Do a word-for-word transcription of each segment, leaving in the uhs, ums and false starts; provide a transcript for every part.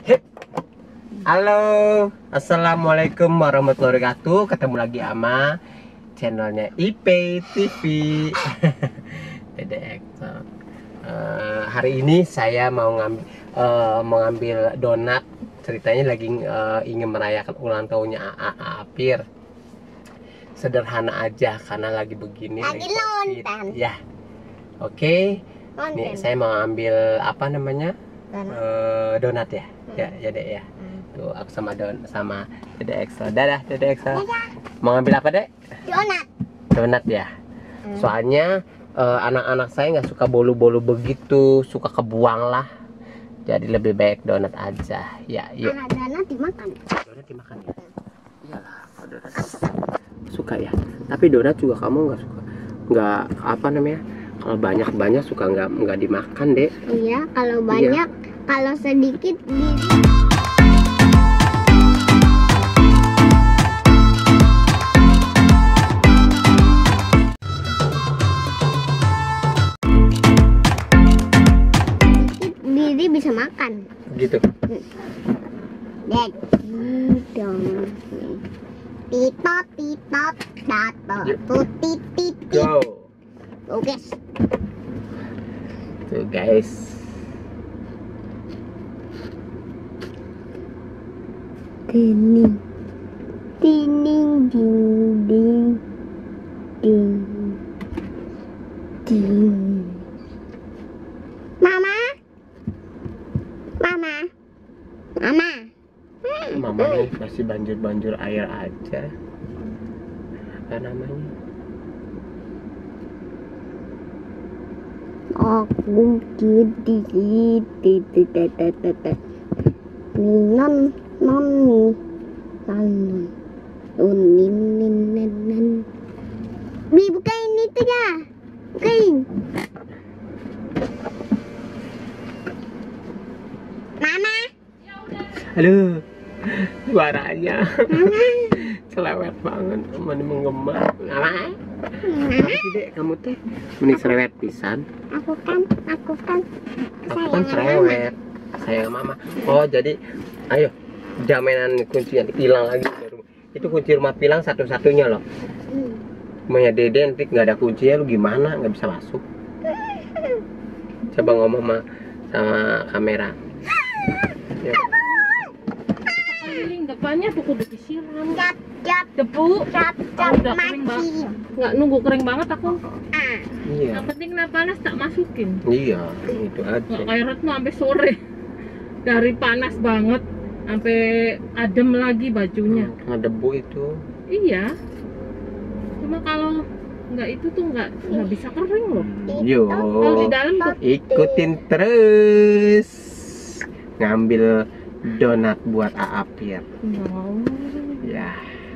Halo, assalamualaikum warahmatullahi wabarakatuh. Ketemu lagi sama channelnya I P T V. Dede Excel. Uh, hari ini saya mau ngambil uh, mau ngambil donat. Ceritanya lagi uh, ingin merayakan ulang tahunnya A A Apir. Sederhana aja karena lagi begini. Lagi lontan. Ya, oke. Okay. Nih saya mau ambil apa namanya? Donat, uh, donat ya. Hmm. Ya, ya dek ya. Hmm. Tuh aku sama don sama Dede Excel. Dadah, Dede Excel. Dadah. Mau ngambil apa dek? Donat. Donat ya. Hmm. Soalnya anak-anak uh, saya nggak suka bolu-bolu begitu, suka kebuang lah. Jadi lebih baik donat aja. Ya, yuk. Anak donat dimakan. Donat dimakan ya. Iyalah, donat suka ya. Tapi donat juga kamu nggak suka, nggak apa namanya? Kalau banyak-banyak suka nggak nggak dimakan deh. Iya, kalau banyak, iya. Kalau sedikit di Diri bisa makan. Gitu. Dek, dong. Titot, titot, datot, tutit, titit. Go. Go guys. Tuh guys. Tining, tining, ding, ding, ding, ding. Mama, mama, mama. Hmm. Mama nih masih banjur-banjur air aja. Apa namanya? Aku kiti kiti tete tete non non non unin nin nin nin. Bi bukain itu ya, bukain. Mama. Aduh, suaranya selewet banget, mana menggema. Mama. Apa sih dek, kamu teh mending cerewet pisan. Aku kan, aku kan, aku kan cerewet, sayang mama. Oh jadi, ayo jaminan kuncinya hilang lagi. Itu kunci rumah Pilang satu-satunya loh. Rumahnya Dede nanti nggak ada kuncinya, lu gimana? Nggak bisa masuk. Coba ngomong sama, sama kamera. Ya. Depannya tuh kudu disiram. Cap, cap, debu, cap, cap, udah kering banget. Nggak nunggu kering banget aku. Ah. Iya. Yang penting kena panas tak masukin. Iya, itu aja. Nggak kayak Retno sampai sore. Dari panas banget sampai adem lagi bajunya. Hmm, ngedebu itu. Iya. Cuma kalau nggak itu tuh nggak nggak bisa kering loh. Yo. Kalau di dalam tuh ikutin terus. Ngambil donat buat A Apir. No. Ya.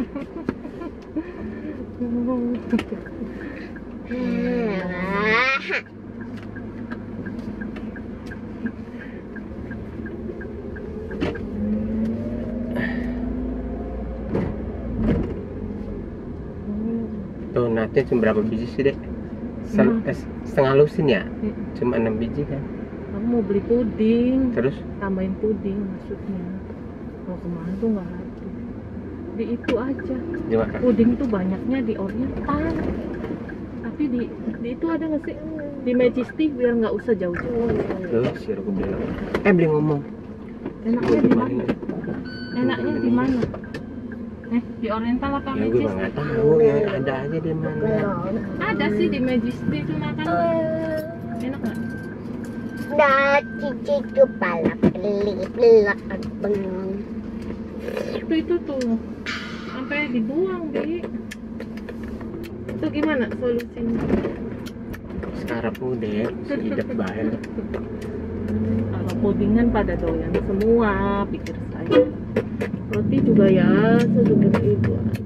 Donatnya cuma berapa biji sih dek? Sen Hmm. Setengah lusin ya? Hmm. Cuma enam biji kan? Aku mau beli puding. Terus? Tambahin puding maksudnya. Kalau kemana tuh nggak ada. Di itu aja. Dimakan. Puding tuh banyaknya di Oriental. Tapi di, di itu ada nggak sih? Di Majestic biar nggak usah jauh-jauh. Tuh, sih aku bilang. Eh beli ngomong. Enaknya di mana? Enaknya di mana? Eh, di Oriental apa Ya gue nggak Majestic? tahu ya, ada aja di mana. Ada sih di Majestic tuh makan. Enak nggak? Dah cici kepala beli belak bengong. Itu itu tuh sampai dibuang Bi. Itu gimana solusinya? Sekarang udah hidup baik. Kalau pudingan pada doyan semua, pikir saya. Roti juga ya sesudah itu aja.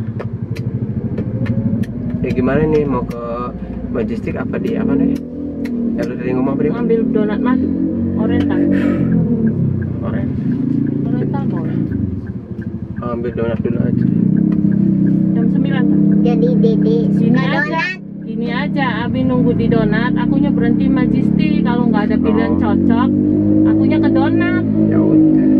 Ya gimana nih, mau ke Majestic apa di apa nih? Ya lu tadi ngomong apa dia? Ambil donat mas, Oriental. Oren. Oriental boleh. Oh, ambil donat dulu aja. Jam sembilan kan? Jadi Dede Gini suka aja, donat. gini aja. Abi nunggu di donat, akunya berhenti Majestic. Kalau nggak ada pilihan Oh. cocok, akunya ke donat. Ya udah.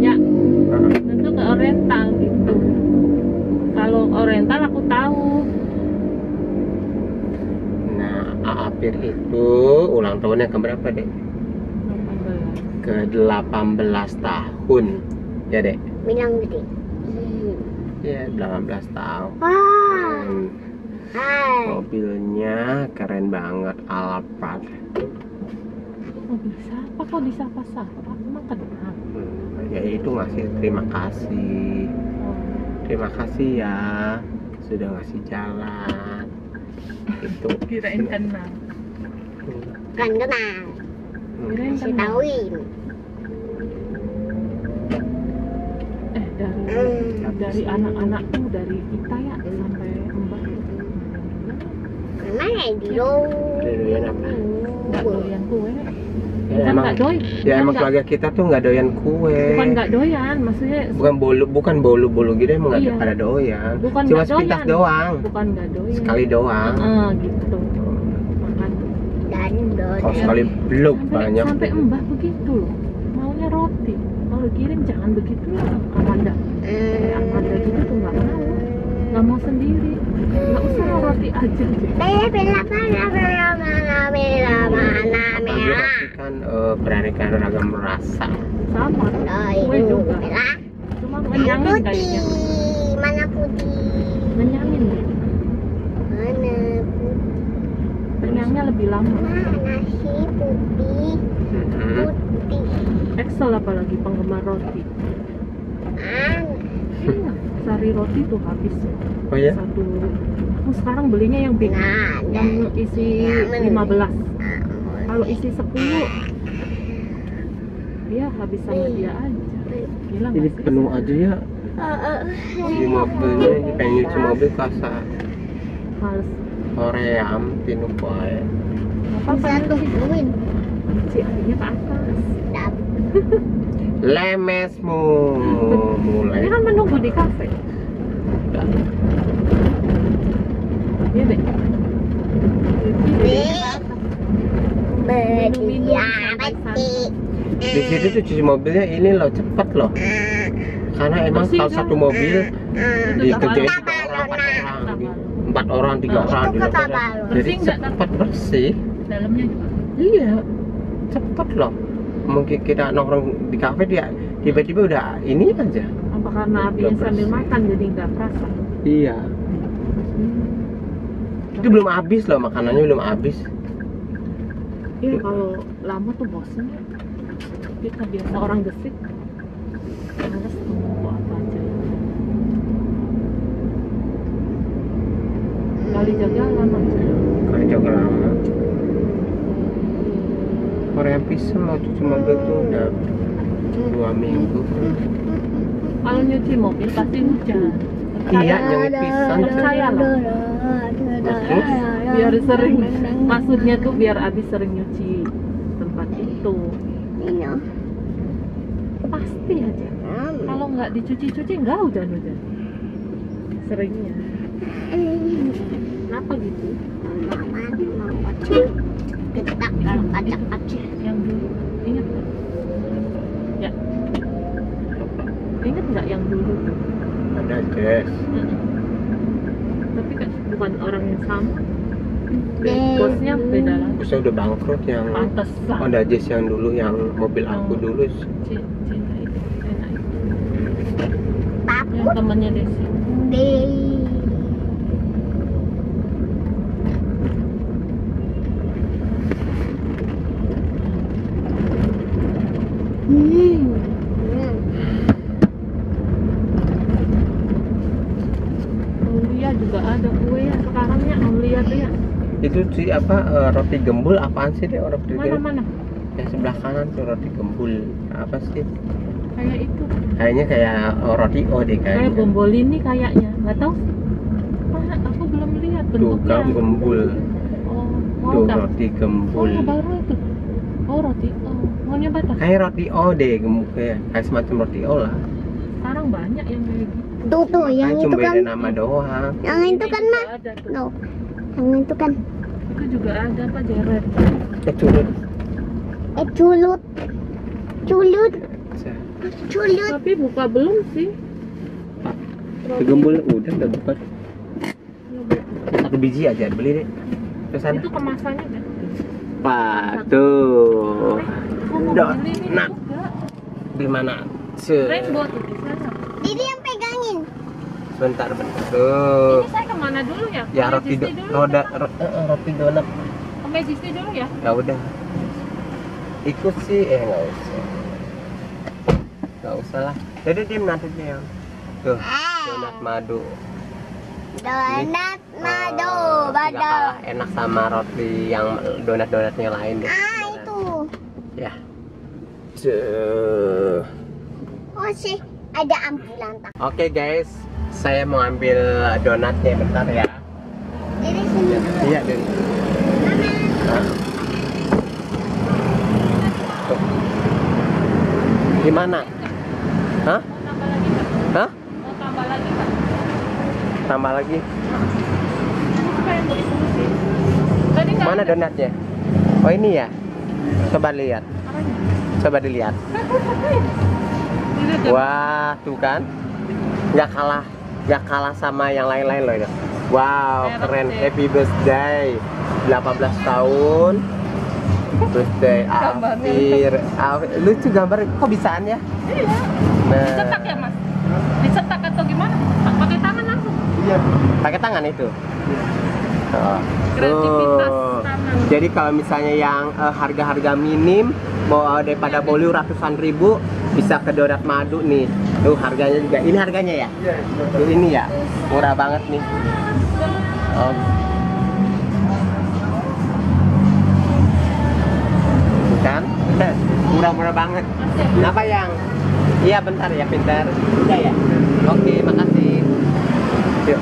Apir itu ulang tahunnya ke berapa, Dek? Ke delapan belas tahun. Ya, Dek? Bilang gede. Ya, delapan belas tahun. Wah. Hmm, Hai. mobilnya keren banget, Alphard. Mobil siapa kok disapa-sapa? Emang kenal? Hmm, ya itu ngasih terima kasih. Oh. Terima kasih ya sudah ngasih jalan. Itu Kirain kenal. Kan kenal. Kirain Kasih kenal. tauin. Eh dari Hmm. dari anak-anakku, dari kita ya sampai mbak Mana dulu? Doyan apa? nggak doyan kue. Ya, Kan emang, nggak doy. ya Bukan emang nggak- keluarga kita tuh nggak doyan kue. Bukan nggak doyan, maksudnya Bukan bolu, bukan bolu-bolu gitu emang nggak Iya. pada doyan. Bukan Cuma nggak sepintas doyan. doang. bukan nggak doyan. Sekali doang. Heeh, gitu. Makan. Dan don. Kalau sekali belum Sampai, banyak. sampai mbah begitu loh. Maunya roti. Kalau kirim jangan begitu ya Amanda. Kayak Amanda gitu tuh nggak mau. Nggak mau sendiri. Nggak usah roti aja. Bela bela bela bela bela bela mana Apalagi bela. roti kan eh, beraneka ragam rasa. Sama. Doi Kue dulu juga. bela. Cuma Yang kenyangin kayaknya. putih. Mana putih? Kenyangin. Mana putih? Kenyangnya lebih lama. Mana sih putih? Mm-mm. Putih. Excel apalagi penggemar roti. Mana? Iya, sari roti tuh habis Oh ya? satu. Aku sekarang belinya yang big, Nah, yang isi lima belas. Kalau isi sepuluh, dia habis sama dia aja. Gila Ini nggak sih? penuh aja ya. Di mobilnya ini pengen nyuci mobil kasa. Males. Koream tinu bae. Apa Bisa tungguin. si apinya ke atas. Dap. Lemesmu mulai. Ini kan menunggu di kafe. Iya deh. Bedi peti. Di situ tuh cuci mobilnya ini loh cepet loh. Karena emang Bersih kalau kan? satu mobil Itu dikerjain tak tiga balon. orang, empat orang, Tak gitu. balon. empat orang, tiga Oh, orang, itu tiga kata orang. balon. Jadi Bersih nggak, Tak? cepet bersih. Dalamnya juga. Iya, cepet loh. Mungkin kita nongkrong di kafe dia tiba-tiba udah ini aja. Apa karena apinya Nggak sambil bersih. makan jadi nggak kerasa? Iya. Itu belum habis loh, makanannya belum habis. Iya kalau lama tuh bosen ya. Kita biasa orang gesit. Males menunggu apa aja. Kali jaga lama. Kali juga lama. Korea pisang mau cuci mobil tuh udah dua minggu. Kalau nyuci mobil pasti hujan. Iya, nyengit pisang. Percaya loh. Biar sering. Maksudnya tuh biar abis sering nyuci tempat itu. Ini. Pasti aja. Kalau nggak dicuci-cuci nggak hujan-hujan. Seringnya. Kenapa gitu? Kita kalau kacak-kacak. Yang dulu ingat nggak? Ya. Ingat nggak yang dulu tuh? Ada Jess. Tapi kan bukan orang yang sama. Deh. Bosnya beda lagi. Bisa udah bangkrut yang Pantesan. Honda Jazz yang dulu yang mobil aku dulu. C- Cina itu, Cina itu. Takut Yang temannya Desi. deh. Hmm. Aulia juga ada kue ya sekarang ya Aulia tuh ya. Itu sih apa eh, roti gembul apaan sih deh roti Mana gembul? mana? Yang sebelah kanan tuh roti gembul apa sih? Kayak itu. Kayaknya kayak oh, roti O deh Kayak kayaknya. bombolini kayaknya. Nggak tahu. Ah, aku belum lihat Tuh bentuknya. kan gembul. Oh, mau Tuh nggak? roti Oh, gembul. baru itu. Oh, roti. Oh, mau nyoba tak? Kayak roti O deh gembul kayak kayak semacam roti O lah. Sekarang banyak yang kayak gitu. Tuh tuh yang Makanya itu cuma kan. beda nama doang. Yang itu kan juga mah. ada tuh. Tuh. Yang itu kan. Itu juga ada apa Jared? Eh curut. Eh culut. Culut. Cah, Culut. Tapi buka belum sih? Roti gembul udah udah bukan. Satu biji aja beli deh. Terus sana. Itu kemasannya kan? Apa tuh? Gua mau Donat. beli ini juga. Di mana? Se- Rainbow tuh di sana. Didi yang pegangin. Sebentar, bentar. Tuh. Ini saya kemana dulu ya? Ya Ke roti do Majesty dulu roda apa? ro- eh, roti donat. Ke Majesty dulu ya? Ya udah. Ikut sih eh nggak usah. Nggak usah lah. Jadi dia nanti dia. Tuh, donat madu. Donat madu, Eh, nggak badal. kalah enak sama roti yang donat-donatnya lain deh. Ah itu. Ya. Tuh. Oh sih, ada ambulan tak. Oke guys, saya mau ambil donatnya bentar ya. Didi sini dulu. Iya, Den. Nah. Tuh. Gimana? Hah? Mau tambah lagi nggak? Hah? Mau tambah lagi nggak? Tambah lagi. Aku pengen beli dulu sih. Tadi nggak Mana ada. donatnya? Oh ini ya. Coba lihat. Apanya? Coba dilihat. Dilihat ya? Wah, tuh kan? Nggak kalah, nggak kalah sama yang lain-lain loh itu. Wow, Merah keren. deh. Happy birthday. delapan belas tahun. Birthday Gambarnya Afir. Afir. Lucu gambar. Kok bisaan ya? Iya. Dicetak ya Nah. mas? Dicetak atau gimana? Pakai tangan langsung? Iya. Pakai tangan itu. Oh. Kreativitas Tuh. tangan. Jadi kalau misalnya yang eh, harga-harga minim mau daripada bolu ratusan ribu bisa ke donat madu nih. Tuh harganya juga. Ini harganya ya? Tuh ini ya. Murah banget nih. Oh. Kan? Murah-murah banget. Kenapa yang? Iya bentar ya, pintar. Udah ya? Oke, makasih. Yuk.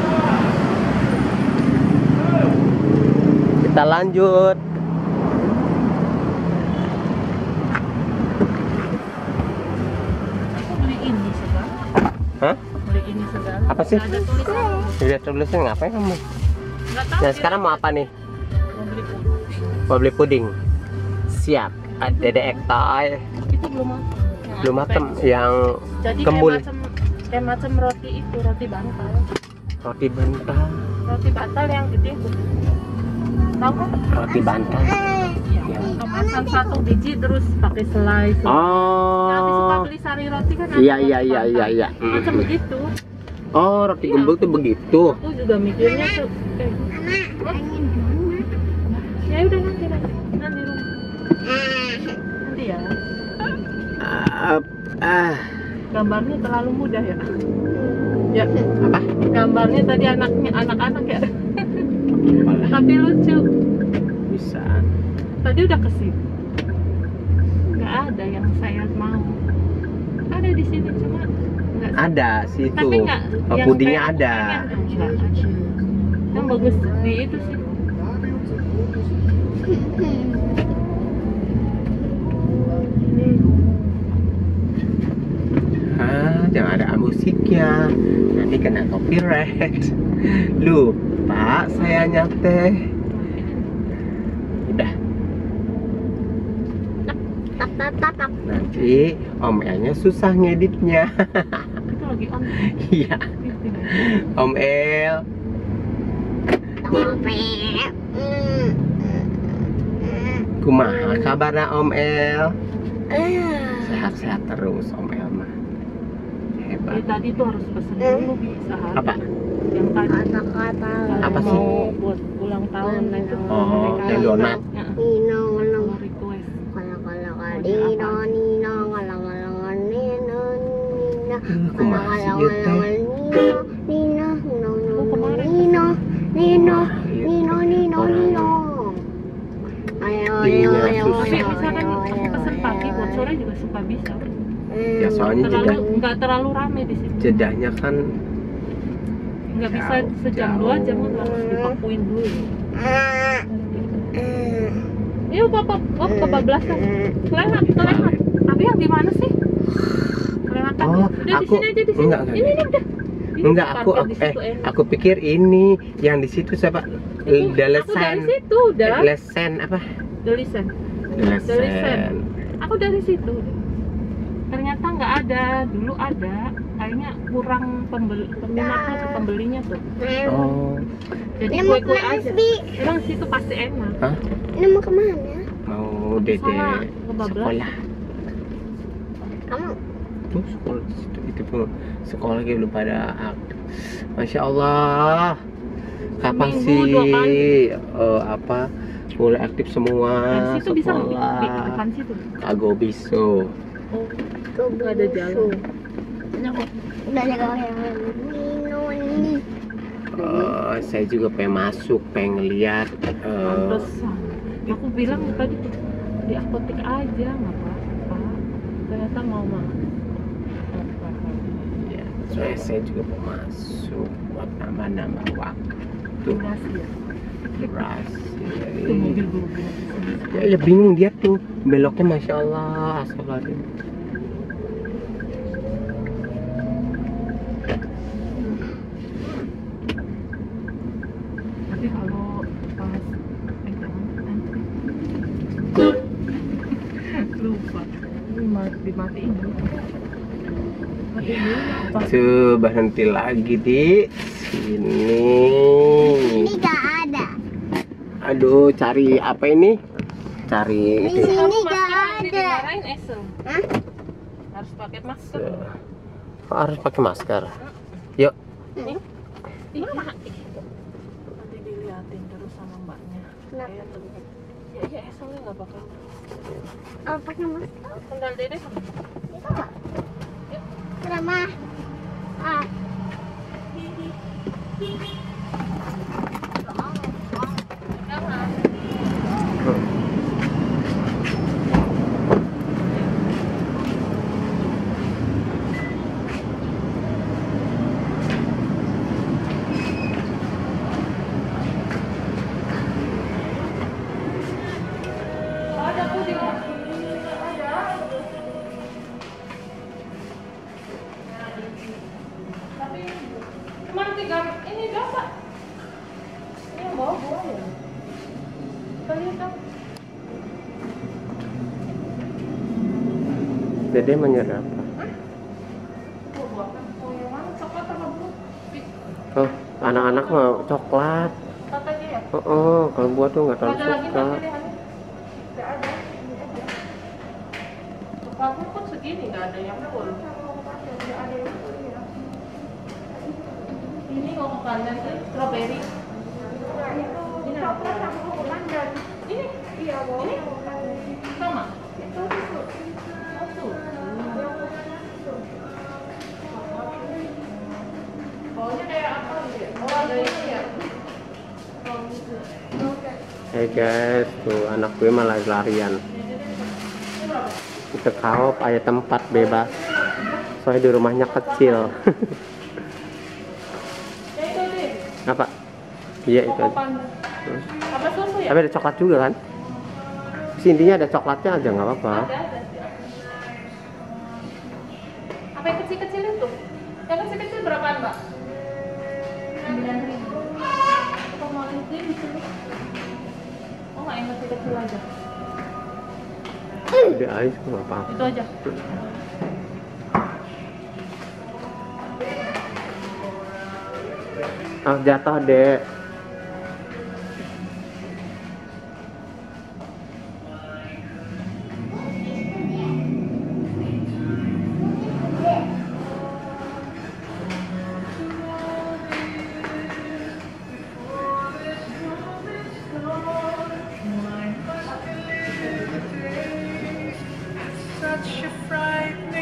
Kita lanjut. Aku beli ini segala. Hah? Beli ini segala. Apa sih? Nggak ada tulisan. Lihat tulisnya ngapain kamu? Nggak tahu. Nah dia sekarang mau apa nih? Mau beli puding. Mau beli puding. Siap. Ada dedek ektai. Itu belum matang. Yang Belum aku mateng. pengen. Yang Jadi kembul. kayak macam kayak macam roti itu, roti bantal. Roti bantal. Roti bantal yang gede itu. Tahu kan? Roti bantal. Iya. Kemasan satu biji terus pakai selai. selai. Yang habis suka Oh. beli sari roti kan? ada Iya roti iya iya bantal. iya iya. Macam begitu. Oh roti gembul tuh begitu. Aku juga mikirnya tuh kayak gitu. Ya udah nanti nanti nanti rumah. Nanti ya. Ah, ah. Gambarnya terlalu mudah ya. Ya. Apa? Gambarnya tadi anaknya anak-anak ya. Tapi lucu. Bisa. Tadi udah ke situ. Nggak ada yang saya mau. Ada di sini cuma nggak. Ada situ. Tapi nggak. Oh, yang pudingnya kayak aku ada. pengen, nggak ada. Yang bagus di itu sih. Ah, jangan ada musiknya. Nanti kena copyright. Lupa saya nyate. Udah. Tap tap tap tap. Nanti Om Elnya susah ngeditnya. Itu lagi on. Iya. Gitu. Om El. Topek. Hmm. Kumaha kabarnya Om El? Eh. Sehat-sehat terus Om El mah. Jadi Hebat. tadi tuh harus pesen dulu bisa hari. Apa? Yang tadi. Kata-kata. Apa Kalau sih? mau buat ulang tahun itu. Oh, yang donat. Ya, Nino kalau nino. request. Kalau kalau kalau nino nino kalau kalau nino nino. Kumaha sih ieu teh? Nino nino Oh, kemarin nino nino Kumaha ieu nino teh? nino Orang nino. Ayo ayo Ininya ayo. susah. Tapi misalkan aku pesen pagi buat sore juga suka bisa. Ya soalnya Terlalu jeda nggak terlalu rame di sini. jedahnya kan Nggak bisa Jauh, sejam jauh. dua jam kan harus dipakuin dulu. Eh. Yuk bapak, oh kebablasan. Kelewat, kelewat. Tapi yang di mana sih? Kelewatan. Oh, Udah di aku- sini aja di sini. enggak, enggak, Ini ini udah. Ini enggak aku parkir aku di eh situ enak. aku pikir ini yang di situ siapa? Itu, aku dari Delesen. situ udah. Lesen apa? Delisen. Delesen. Delisen. Aku dari situ. Ternyata nggak ada. Dulu ada. Kayaknya kurang pembeli, peminatnya tuh, pembelinya tuh. Oh, Jadi Ini mau kue-kue kemana, aja. Bi? Emang situ pasti enak. Hah? Ini mau kemana? Mau Sana, dede ngebablas. sekolah. Kamu Tuh sekolah di situ itu pun sekolah lagi belum pada aktif. Masya Allah. Kapan Seminggu, sih dua kali. eh, apa mulai aktif semua Dan situ bisa nggak, Bi? Bi, sekolah? depan situ. Kagak bisa. Oh, tuh nggak ada jalan. Banyak kok. Udah ada yang Nino ini. Eh, saya juga pengen masuk, pengen lihat. eh, Pantesan. Aku bilang tadi tuh di apotek aja nggak apa-apa. Ternyata mau masuk. ya, soalnya saya juga mau masuk buat nambah-nambah waktu. Durasi ya. Durasi. Itu mobil mobil. Ya, ya bingung dia tuh beloknya, masya Allah, astagfirullahaladzim. Tapi kalau pas eh jangan antri. Lupa. Ini ma- dimatiin dulu. Matiin dulu apa? Tuh berhenti lagi di sini. Ini gak ada. Aduh, cari apa ini? Cari. Di sini Kamu gak masker nanti ada. dimarahin Esel. Hah? Harus pakai masker. Oh, harus pakai masker. Yuk. Ih, ih, nanti diliatin terus sama mbaknya. Kenapa? Kayak tuh. Ya iya Eselnya nggak bakal. Oh, pakai masker. Sendal dede. Kenapa? Ah. Jangan. Ada puding. Tapi cuma tiga ini dapat. Ini yang bawa bawa ya. Kalian tahu? Dede menyerah apa? Mau buat mau yang mana? Coklat apa bu? Oh, anak-anak mau coklat. Kata dia. Oh, oh, kalau buat tuh nggak terlalu Ada lagi suka. nggak pilihannya? Nggak ada. Ini aja. Coklatnya pun segini nggak ada yang full. Nggak ada yang full ya. Ini kalau kalian tuh strawberry. Ini coklat sama Hollandia. Ini iya ini sama. Itu susu. Susu. Baunya kayak apa gitu? Oh ada ini ya. Oh gitu. Hey guys, tuh anak gue malah larian. Ke kaop ada tempat bebas. Soalnya di rumahnya kecil. Ya itu deh. Apa? Iya itu. Koko aja. panda. Apa susu ya? Tapi ada coklat juga kan? Terus intinya ada coklatnya aja nggak apa-apa. Ada, ada. Apa yang kecil-kecil itu? Yang kecil-kecil berapaan, Mbak? sembilan ribu. Apa mau yang kecil di sini? Oh, nggak yang kecil-kecil aja. Udah ais nggak apa-apa. Itu aja. Ah jatuh dek. Such a fright